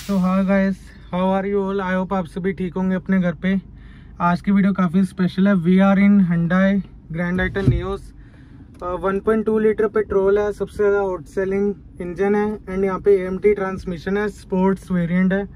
So hi guys, how are you all. I hope आप सभी ठीक होंगे अपने घर पे। आज की वीडियो काफ़ी स्पेशल है। We are in Hyundai grand आइटन Nios. 1.2 litre petrol है, सबसे ज़्यादा हॉट सेलिंग इंजन है एंड यहाँ पे AMT ट्रांसमिशन है, स्पोर्ट्स वेरिएंट है।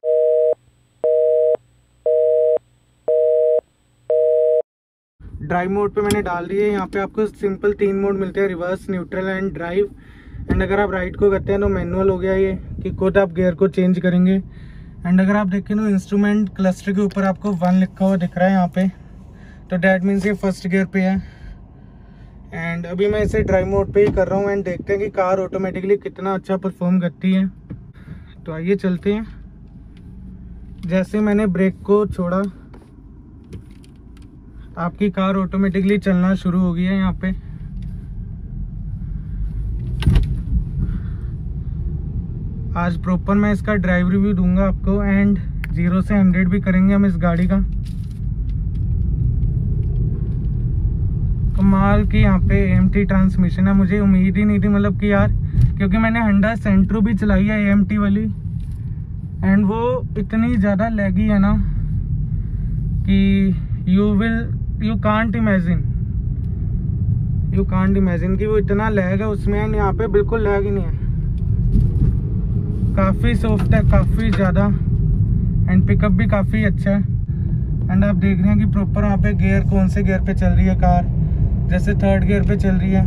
ड्राइव मोड पे मैंने डाल दी है। यहाँ पे आपको सिंपल 3 मोड मिलते हैं, reverse, neutral and drive. And अगर आप राइट को करते हैं तो मैनुअल हो गया ये, कि खुद आप गियर को चेंज करेंगे। एंड अगर आप देखें तो इंस्ट्रूमेंट क्लस्टर के ऊपर आपको 1 लिखा हुआ दिख रहा है यहाँ पे, तो डैट मीन्स ये फर्स्ट गियर पे है। एंड अभी मैं इसे ड्राइव मोड पे ही कर रहा हूँ एंड देखते हैं कि कार ऑटोमेटिकली कितना अच्छा परफॉर्म करती है। तो आइए चलते हैं। जैसे मैंने ब्रेक को छोड़ा, आपकी कार ऑटोमेटिकली चलना शुरू हो गई है। यहाँ पे आज प्रॉपर मैं इसका ड्राइव रिव्यू दूंगा आपको एंड 0 से 100 भी करेंगे हम इस गाड़ी का। कमाल की यहाँ पे AMT ट्रांसमिशन है। मुझे उम्मीद ही नहीं थी, मतलब कि यार, क्योंकि मैंने Hyundai Santro भी चलाई है AMT वाली एंड वो इतनी ज़्यादा लैगी है ना कि यू कांट इमेजिन कि वो इतना लैग है उसमें। एंड यहाँ पे बिल्कुल लैग ही नहीं है, काफ़ी सॉफ्ट है, काफ़ी ज़्यादा। एंड पिकअप भी काफ़ी अच्छा है। एंड आप देख रहे हैं कि प्रॉपर वहाँ पे गियर कौन से गियर पे चल रही है कार। जैसे 3rd गियर पे चल रही है।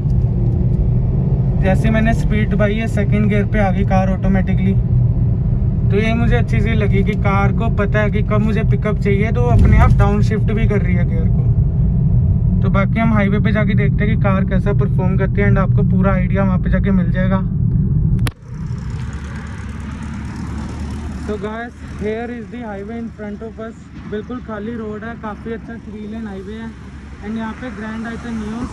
जैसे मैंने स्पीड दबाई है 2nd गियर पे आ गई कार ऑटोमेटिकली। तो ये मुझे अच्छी चीज़ लगी कि कार को पता है कि कब मुझे पिकअप चाहिए, तो अपने आप डाउन शिफ्ट भी कर रही है गियर को। तो बाकी हम हाईवे पे जाके देखते हैं कि कार कैसा परफॉर्म करती है एंड आपको पूरा आइडिया वहाँ पे जाके मिल जाएगा। तो guys, here is the highway in front of us. बिल्कुल खाली रोड है, काफ़ी अच्छा 3 लेन हाईवे है एंड यहाँ पे ग्रैंड आइटन नियोस।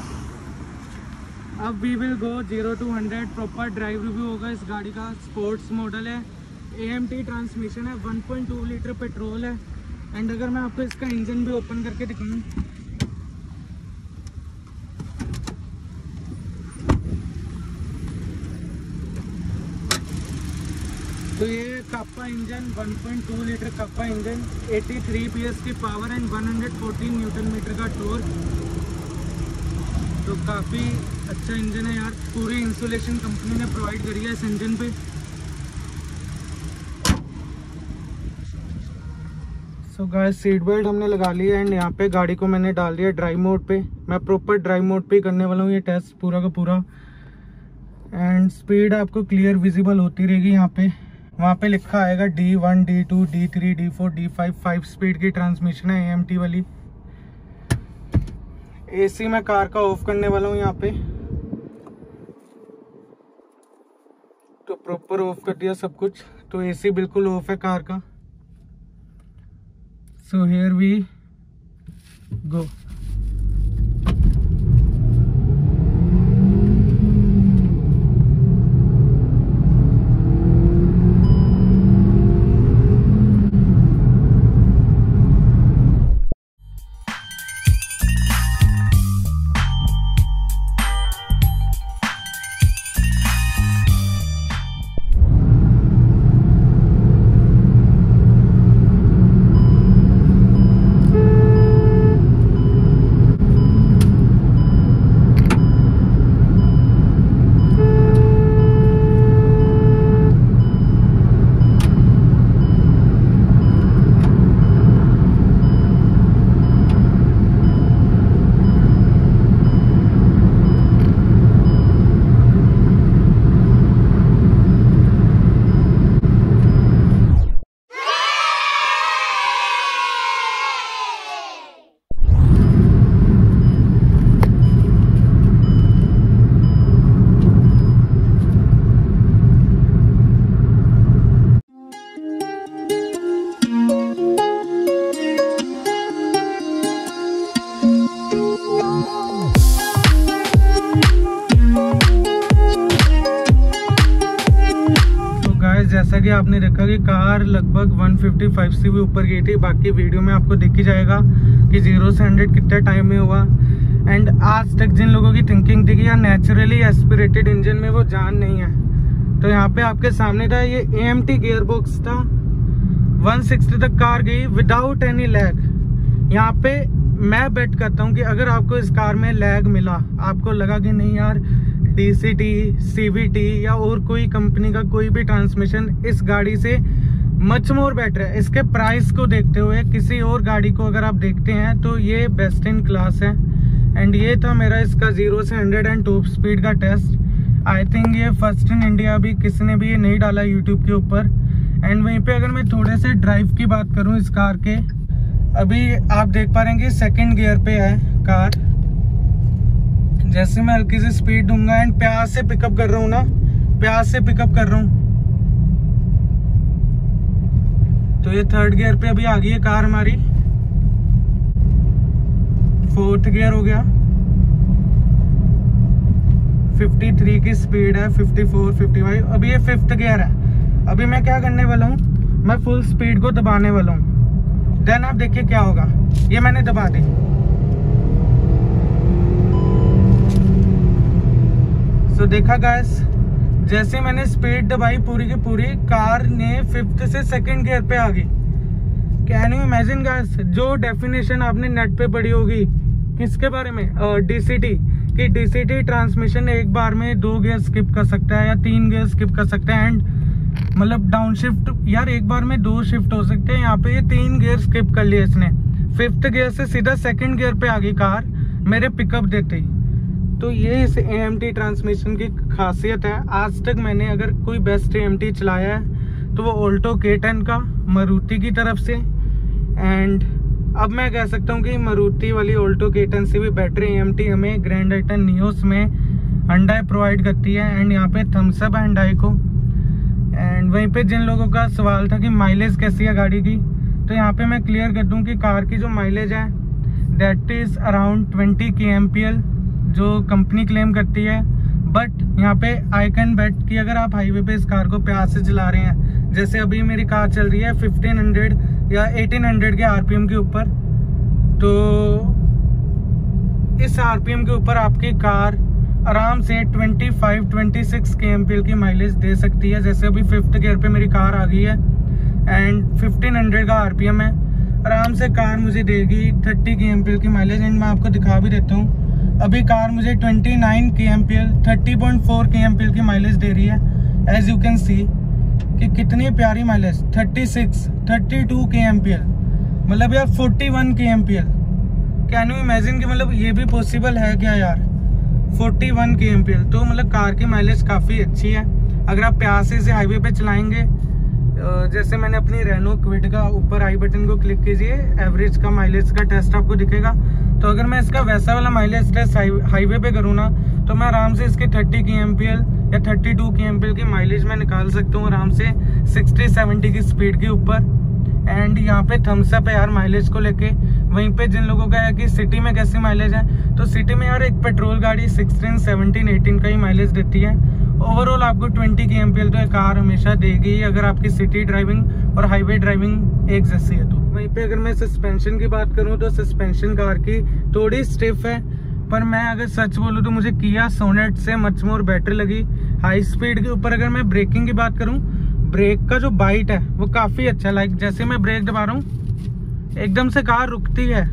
अब we will go 0 to 100। Proper drive review होगा इस गाड़ी का। स्पोर्ट्स मॉडल है, AMT ट्रांसमिशन है, 1.2 लीटर पेट्रोल है। एंड अगर मैं आपको इसका इंजन भी ओपन करके दिखाऊं, तो ये Kappa engine, 1.2 litre Kappa engine, 83 PS की पावर एंड 114 न्यूटन मीटर का टॉर्क। तो काफ़ी अच्छा इंजन है यार। पूरी इंसुलेशन कंपनी ने प्रोवाइड करी है इस इंजन पे। सो गाइस, सीट बेल्ट हमने लगा ली है एंड यहाँ पे गाड़ी को मैंने डाल दिया ड्राइव मोड पे। मैं प्रॉपर ड्राइव मोड पे ही करने वाला हूँ ये टेस्ट पूरा का पूरा। एंड स्पीड आपको क्लियर विजिबल होती रहेगी। यहाँ पे वहाँ पे लिखा आएगा D1, D2, D3, D4, D5। 5 speed की ट्रांसमिशन है AMT वाली। AC मैं कार का ऑफ करने वाला हूँ यहाँ पे। तो प्रॉपर ऑफ कर दिया सब कुछ, तो AC बिल्कुल ऑफ है कार का। So here we go. जैसा कि आपने देखा कि कार लगभग 155 से भी ऊपर गई थी। बाकी वीडियो में आपको दिख ही जाएगा कि 0 से 100 कितने टाइम में हुआ। एंड आज तक जिन लोगों की थिंकिंग थी कि यार नेचुरली एस्पिरेटेड इंजन में वो जान नहीं है, तो यहाँ पे आपके सामने था, ये AMT गियर बॉक्स था। 160 तक कार गई विदाउट एनी लैग। यहाँ पे मैं बेट करता हूँ कि अगर आपको इस कार में लैग मिला, आपको लगा कि नहीं यार DCT, CVT या और कोई कंपनी का कोई भी ट्रांसमिशन इस गाड़ी से मच मोर बेटर है, इसके प्राइस को देखते हुए किसी और गाड़ी को अगर आप देखते हैं तो ये बेस्ट इन क्लास है। एंड ये था मेरा इसका 0 से 100 एंड टॉप स्पीड का टेस्ट। आई थिंक ये फर्स्ट इन इंडिया, भी किसी ने भी ये नहीं डाला यूट्यूब के ऊपर। एंड वहीं पे अगर मैं थोड़े से ड्राइव की बात करूं इस कार के, अभी आप देख पा रहे हैं कि सेकंड गियर पे है कार। जैसे मैं हल्की सी स्पीड दूंगा एंड प्यार से पिकअप कर रहा हूँ ना, प्यार से पिकअप कर रहा हूँ, तो ये थर्ड गियर पे अभी आ गई है कार हमारी। फोर्थ गियर हो गया, 53 की स्पीड है, 54, 55। अभी ये फिफ्थ गियर है। अभी मैं क्या करने वाला हूँ, मैं फुल स्पीड को दबाने वाला हूँ। देन आप देखिए क्या होगा। ये मैंने दबा दी। सो देखा गाइस, जैसे मैंने स्पीड दबाई पूरी की पूरी, कार ने फिफ्थ से सेकंड गियर पे आ गई। कैन यू इमेजिन गाइस, जो डेफिनेशन आपने नेट पे पढ़ी होगी किसके बारे में, DCT, कि DCT ट्रांसमिशन एक बार में 2 गियर स्किप कर सकता है या 3 गियर स्किप कर सकता है। एंड मतलब डाउन शिफ्ट यार एक बार में 2 शिफ्ट हो सकते हैं। यहाँ पे ये 3 गियर स्किप कर लिए इसने, फिफ्थ गियर से सीधा सेकंड गियर पे आ गई कार मेरे पिकअप देते ही। तो ये इस AMT ट्रांसमिशन की खासियत है। आज तक मैंने अगर कोई बेस्ट AMT चलाया है तो वो ऑल्टो K10 का मारुति की तरफ से। एंड अब मैं कह सकता हूँ कि मारुति वाली ऑल्टो K10 से भी बेटर AMT हमें ग्रैंड आइटन नियोस में Hyundai प्रोवाइड करती है। एंड यहाँ पे थम्स अप है Hyundai को। एंड वहीं पे जिन लोगों का सवाल था कि माइलेज कैसी है गाड़ी की, तो यहाँ पे मैं क्लियर कर दूँ कि कार की जो माइलेज है दैट इज़ अराउंड 20 kmpl जो कंपनी क्लेम करती है। बट यहाँ पे आई कैन बेट कि अगर आप हाईवे पे इस कार को प्यार से चला रहे हैं, जैसे अभी मेरी कार चल रही है 1500 या 1800 के RPM के ऊपर, तो इस RPM के ऊपर आपकी कार आराम से 25-26 kmpl की माइलेज दे सकती है। जैसे अभी फिफ्थ गियर पे मेरी कार आ गई है एंड 1500 का RPM है, आराम से कार मुझे देगी 30 kmpl की माइलेज। एंड मैं आपको दिखा भी देता हूँ, अभी कार मुझे 29 kmpl 30.4 kmpl की माइलेज दे रही है। एज यू कैन सी कि कितनी प्यारी माइलेज, 32 kmpl, मतलब यार 41 kmpl। कैन यू इमेजिन कि मतलब ये भी पॉसिबल है क्या यार, 41 kmpl। तो मतलब कार की माइलेज काफ़ी अच्छी है। अगर आप प्यार से हाईवे पे चलाएंगे, जैसे मैंने अपनी रेनो क्विड का ऊपर आई बटन को क्लिक कीजिए, एवरेज का माइलेज का टेस्ट आपको दिखेगा। तो अगर मैं इसका वैसा वाला माइलेज टेस्ट हाईवे पे करूँ ना, तो मैं आराम से इसके 30 kmpl या 32 kmpl की माइलेज में निकाल सकता हूँ आराम से 60-70 की स्पीड के ऊपर। एंड यहाँ पे थम्स अप है यार माइलेज को लेके। वहीं पे जिन लोगों का है कि सिटी में कैसी माइलेज है, तो सिटी में यार एक पेट्रोल गाड़ी 16, 17, 18 का ही माइलेज देती है। ओवरऑल आपको 20 kmpl तो ये कार हमेशा देगी अगर आपकी सिटी ड्राइविंग और हाईवे ड्राइविंग एक जैसी है। तो वहीं पे अगर मैं सस्पेंशन की बात करूं तो सस्पेंशन कार की थोड़ी स्टिफ है, पर मैं अगर सच बोलूं तो मुझे किया सोनेट से मच मोर बेटर लगी। हाई स्पीड के ऊपर अगर मैं ब्रेकिंग की बात करूं, ब्रेक का जो बाइट है वो काफ़ी अच्छा, लाइक जैसे मैं ब्रेक दबा रहा हूँ एकदम से कार रुकती है।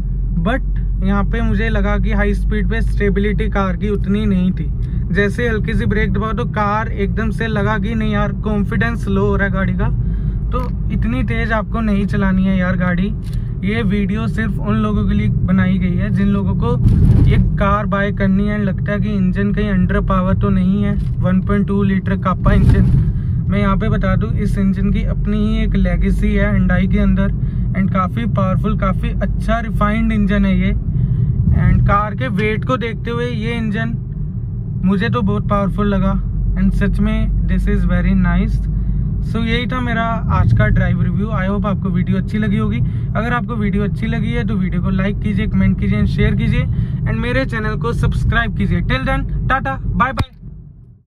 बट यहाँ पे मुझे लगा कि हाई स्पीड पे स्टेबिलिटी कार की उतनी नहीं थी। जैसे हल्की सी ब्रेक दबाओ तो कार एकदम से लगा कि नहीं यार कॉन्फिडेंस लो हो रहा है गाड़ी का। तो इतनी तेज आपको नहीं चलानी है यार गाड़ी। ये वीडियो सिर्फ उन लोगों के लिए बनाई गई है जिन लोगों को ये कार बाय करनी है, लगता है कि इंजन कहीं अंडर पावर तो नहीं है। 1.2 लीटर कापा इंजन, मैं यहाँ पे बता दूँ इस इंजन की अपनी ही एक लेगेसी है Hyundai के अंदर। एंड काफ़ी पावरफुल, काफ़ी अच्छा रिफाइंड इंजन है ये। एंड कार के वेट को देखते हुए ये इंजन मुझे तो बहुत पावरफुल लगा। एंड सच में this is very nice. So यही था मेरा आज का ड्राइव रिव्यू। आई होप आपको वीडियो अच्छी लगी होगी। अगर आपको वीडियो अच्छी लगी है तो वीडियो को लाइक कीजिए, कमेंट कीजिए, शेयर कीजिए एंड मेरे चैनल को सब्सक्राइब कीजिए। Till then tata bye bye.